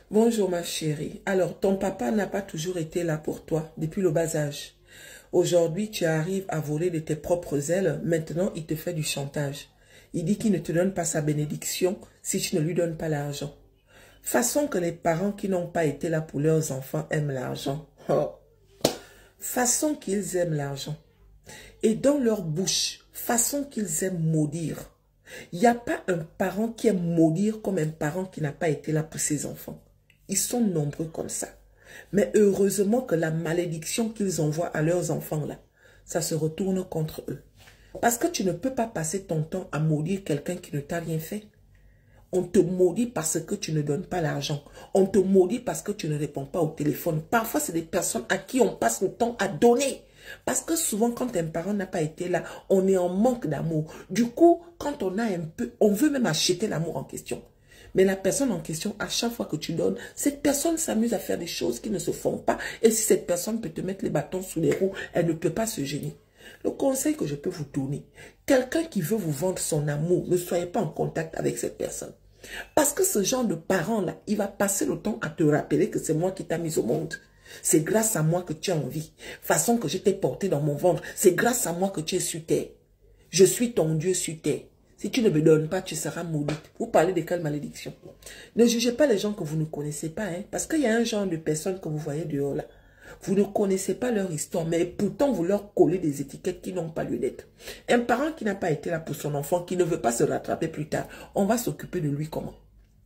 Bonjour ma chérie. Alors, ton papa n'a pas toujours été là pour toi depuis le bas âge. Aujourd'hui, tu arrives à voler de tes propres ailes. Maintenant, il te fait du chantage. Il dit qu'il ne te donne pas sa bénédiction si tu ne lui donnes pas l'argent. Façon que les parents qui n'ont pas été là pour leurs enfants aiment l'argent. Oh. Façon qu'ils aiment l'argent. Et dans leur bouche, façon qu'ils aiment maudire. Il n'y a pas un parent qui aime maudire comme un parent qui n'a pas été là pour ses enfants. Ils sont nombreux comme ça. Mais heureusement que la malédiction qu'ils envoient à leurs enfants là, ça se retourne contre eux. Parce que tu ne peux pas passer ton temps à maudire quelqu'un qui ne t'a rien fait. On te maudit parce que tu ne donnes pas l'argent. On te maudit parce que tu ne réponds pas au téléphone. Parfois, c'est des personnes à qui on passe le temps à donner. Parce que souvent, quand un parent n'a pas été là, on est en manque d'amour. Du coup, quand on a un peu, on veut même acheter l'amour en question. Mais la personne en question, à chaque fois que tu donnes, cette personne s'amuse à faire des choses qui ne se font pas. Et si cette personne peut te mettre les bâtons sous les roues, elle ne peut pas se gêner. Le conseil que je peux vous donner, quelqu'un qui veut vous vendre son amour, ne soyez pas en contact avec cette personne. Parce que ce genre de parent-là, il va passer le temps à te rappeler que c'est moi qui t'ai mis au monde. C'est grâce à moi que tu as envie. Façon que je t'ai porté dans mon ventre. C'est grâce à moi que tu es sur terre. Je suis ton Dieu sur terre. Si tu ne me donnes pas, tu seras maudite. Vous parlez de quelle malédiction? Ne jugez pas les gens que vous ne connaissez pas. Parce qu'il y a un genre de personnes que vous voyez dehors là. Vous ne connaissez pas leur histoire, mais pourtant vous leur collez des étiquettes qui n'ont pas lieu d'être. Un parent qui n'a pas été là pour son enfant, qui ne veut pas se rattraper plus tard, on va s'occuper de lui comment?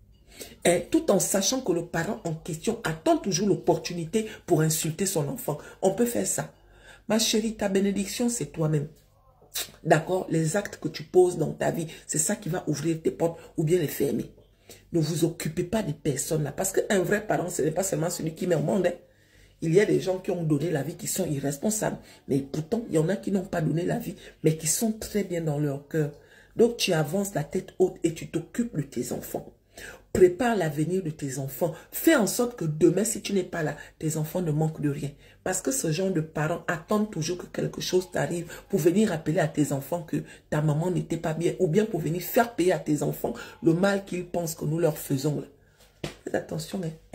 Et tout en sachant que le parent en question attend toujours l'opportunité pour insulter son enfant. On peut faire ça. Ma chérie, ta bénédiction, c'est toi-même. D'accord? Les actes que tu poses dans ta vie, c'est ça qui va ouvrir tes portes ou bien les fermer. Ne vous occupez pas des personnes là. Parce qu'un vrai parent, ce n'est pas seulement celui qui met au monde. Il y a des gens qui ont donné la vie, qui sont irresponsables. Mais pourtant, il y en a qui n'ont pas donné la vie, mais qui sont très bien dans leur cœur. Donc, tu avances la tête haute et tu t'occupes de tes enfants. Prépare l'avenir de tes enfants. Fais en sorte que demain, si tu n'es pas là, tes enfants ne manquent de rien. Parce que ce genre de parents attendent toujours que quelque chose t'arrive pour venir rappeler à tes enfants que ta maman n'était pas bien. Ou bien pour venir faire payer à tes enfants le mal qu'ils pensent que nous leur faisons. Faites attention,